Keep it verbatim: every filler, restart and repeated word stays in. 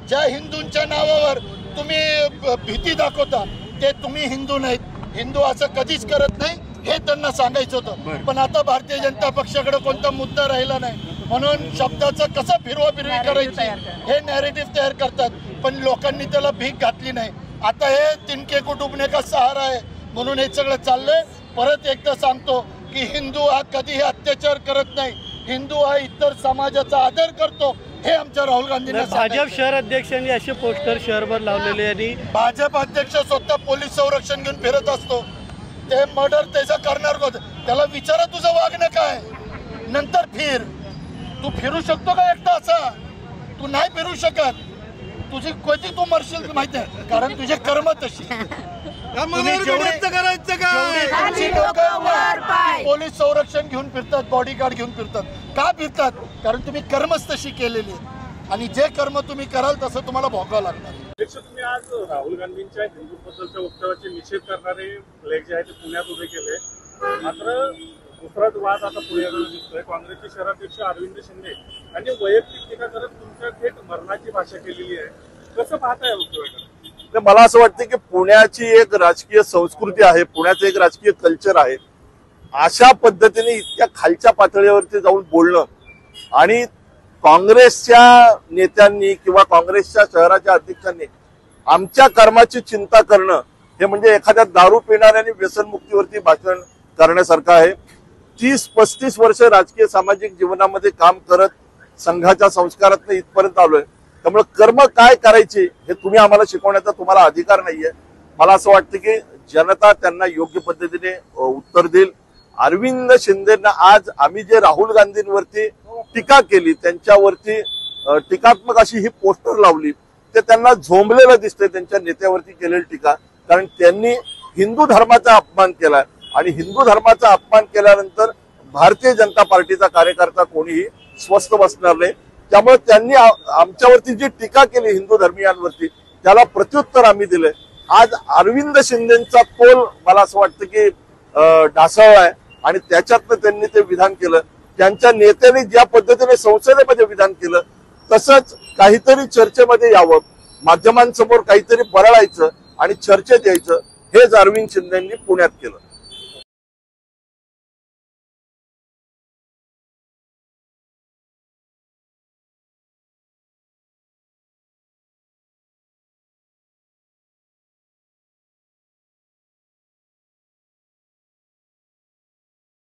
ज्या हिंदूंच्या नावावर तुम्ही भीती दाखवता ते तुम्ही हिंदू नाहीत, हिंदू असं कधीच करत नाही हे त्यांना सांगायचं होतं। पण आता भारतीय जनता पक्षाकडे कोणता मुद्दा राहिला नाही, म्हणून शब्दाचं कसं फिरवाफिरवी करायची हे नॅरेटिव्ह तयार करतात, पण लोकांनी त्याला भीक घातली नाही। आता हे तिनके को डुबने का सहारा आहे म्हणून हे सगळं चाललंय। परत एकदा सांगतो की हिंदू हा कधीही अत्याचार करत नाही, हिंदू हा इतर समाजाचा आदर करतो हे आमच्या राहुल गांधींना। भाजप शहर अध्यक्षांनी असे पोस्टर शहरभर लावलेले आणि भाजप अध्यक्ष स्वतः पोलीस संरक्षण घेऊन फिरत असतो, ते मर्डर त्याचा करणार होत, त्याला विचारा तुझं वागणं काय, नंतर फिर। तू फिरू शकतो का एकटा असा? तू नाही फिरू शकत, तुझी कोणती तू मरशील माहिती आहे, कारण तुझे कर्म तशी। पोलीस संरक्षण घेऊन फिरतात, बॉडीगार्ड घेऊन फिरतात, का फिरतात? कारण तुम्ही कर्मच तशी केलेली आहेत आणि जे कर्म तुम्ही कराल तसं तुम्हाला भोगावं लागणार। तुम्ही आज राहुल गांधींच्या हिंदूबद्दलच्या वक्तव्याचे निषेध करणारे लेख जे आहे ते पुण्यात उभे केले, मात्र दुसराच वाद आता पुण्याकडे दिसतोय। काँग्रेसचे शहराध्यक्ष अरविंद शिंदे यांनी वैयक्तिक टीका करत तुमच्या थेट मरणाची भाषा केलेली आहे, कसं पाहताय वक्तव्याकडे? मला असं वाटतं की पुण्याची एक राजकीय संस्कृती आहे, पुण्याचं एक राजकीय कल्चर आहे, अशा पद्धतीने इतक्या खालच्या पातळीवरती जाऊन बोलणं आणि काँग्रेसच्या नेत्यांनी किंवा काँग्रेसच्या शहराच्या अध्यक्षांनी आमच्या कर्माची चिंता करणं हे म्हणजे एखाद्या दारू पिणाऱ्याने व्यसनमुक्तीवरती भाषण करण्यासारखं आहे। तीस पस्तीस वर्ष राजकीय सामाजिक जीवनामध्ये काम करत संघाच्या संस्कारातून इथपर्यंत आलोय, त्यामुळे कर्म काय करायचे हे तुम्ही आम्हाला शिकवण्याचा तुम्हाला अधिकार नाहीये। मला असं वाटतं की जनता त्यांना योग्य पद्धतीने उत्तर देईल। अरविंद शिंदेंना आज आम्ही जे राहुल गांधींवरती टीका केली, त्यांच्यावरती टीकात्मक अशी ही पोस्टर लावली, ते त्यांना झोंबलेलं दिसतंय त्यांच्या नेत्यावरती केलेली टीका, कारण त्यांनी हिंदू धर्माचा अपमान केलाय आणि हिंदू धर्माचा अपमान केल्यानंतर भारतीय जनता पार्टीचा कार्यकर्ता कोणीही स्वस्थ बसणार नाही। त्यामुळे त्यांनी आमच्यावरती जी टीका केली हिंदू धर्मीयांवरती त्याला प्रत्युत्तर आम्ही दिलंय। आज अरविंद शिंदेचा तोल मला असं वाटतं की ढासळलाय आणि त्याच्यातनं त्यांनी ते विधान केलं। त्यांच्या नेत्यांनी ज्या पद्धतीने संसदेमध्ये विधान केलं तसंच काहीतरी चर्चेमध्ये यावं, माध्यमांसमोर काहीतरी बरळायचं आणि चर्चेत यायचं, हेच अरविंद शिंदेंनी पुण्यात केलं।